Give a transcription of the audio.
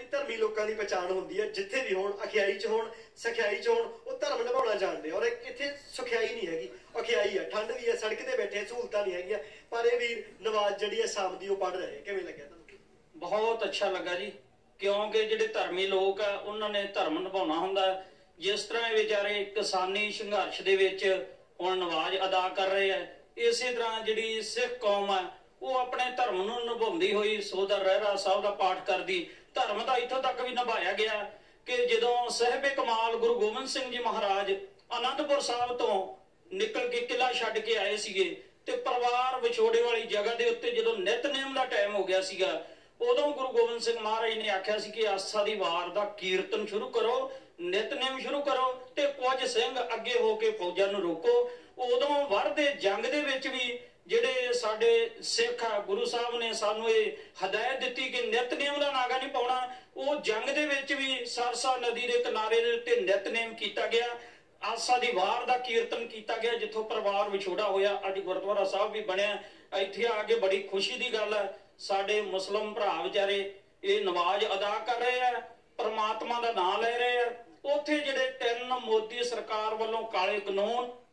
ਧਰਮੀ ਲੋਕਾਂ ਦੀ ਪਛਾਣ ਹੁੰਦੀ ਹੈ, ਜਿੱਥੇ ਵੀ ਹੋਣ, ਅਖਿਆਈ 'ਚ ਹੋਣ, ਸਖਿਆਈ 'ਚ ਹੋਣ, ਉਹ ਧਰਮ ਨਿਭਾਉਣਾ ਜਾਣਦੇ। ਔਰ ਇੱਥੇ ਸੁਖਿਆਈ ਨਹੀਂ ਹੈਗੀ, ਅਖਿਆਈ ਹੈ, ਠੰਡ ਵੀ ਹੈ, ਸੜਕ ਤੇ ਬੈਠੇ, ਸਹੂਲਤਾਂ ਨਹੀਂ ਹੈਗੀਆਂ, ਪਰ ਇਹ ਵੀਰ ਨਵਾਜ਼ ਜਿਹੜੀ ਹੈ ਸ਼ਾਮ ਦੀ ਉਹ ਪੜ੍ਹ ਰਹੇ। ਕਿਵੇਂ ਲੱਗਿਆ ਤੁਹਾਨੂੰ? बहुत अच्छा लगा जी, क्योंकि जिहड़े धर्मी लोग आ उन्होंने धर्म निभाउणा हुंदा। जिस तरह बेचारे किसानी संघर्ष दे विच हुण नमाज अदा कर रहे हैं, इसे तरह जिहड़ी सिख कौम है वो अपने धर्म नूं निभाउंदी होई सोदर रहरा साहब दा पाठ करदी। धर्म दा इत्थों तक भी निभाया गया कि जदों साहिब कमाल गुरु गोबिंद सिंह जी महाराज आनंदपुर साहब तो निकल के किला छड्ड के आए सीगे ते परिवार विछोड़े वाली जगह दे उत्ते जदों नितनेम दा टाइम हो गया सीगा, उदों गुरु गोबिंद सिंह महाराज ने आख्या सी कि आसा दी वार दा कीर्तन शुरू करो, नितनेम शुरू करो ते कुछ सिंह अगे हो के फौजां नूं रोको। उदों वर दे जंग दे विच भी जिहड़े साडे सिख आ, गुरु साहब ने सानू ये हदायत दित्ती कि नितनेम दा नागा नहीं पाउणा। वो जंग दे विच भी सरसा नदी दे किनारे दे उत्ते नितनेम कीता गया, आसा दी वार दा कीर्तन कीता गया, जिथों परिवार विछोड़ा होया अज गुरुद्वारा साहब भी बनिया। इत्थे आके बड़ी खुशी दी गल है, साडे मुस्लिम भरा बेचारे ये नमाज अदा कर रहे हैं, परमात्मा दा नाम ले रहे हैं। उत्थे जिहड़े 3 मोदी सरकार वालों काले कानून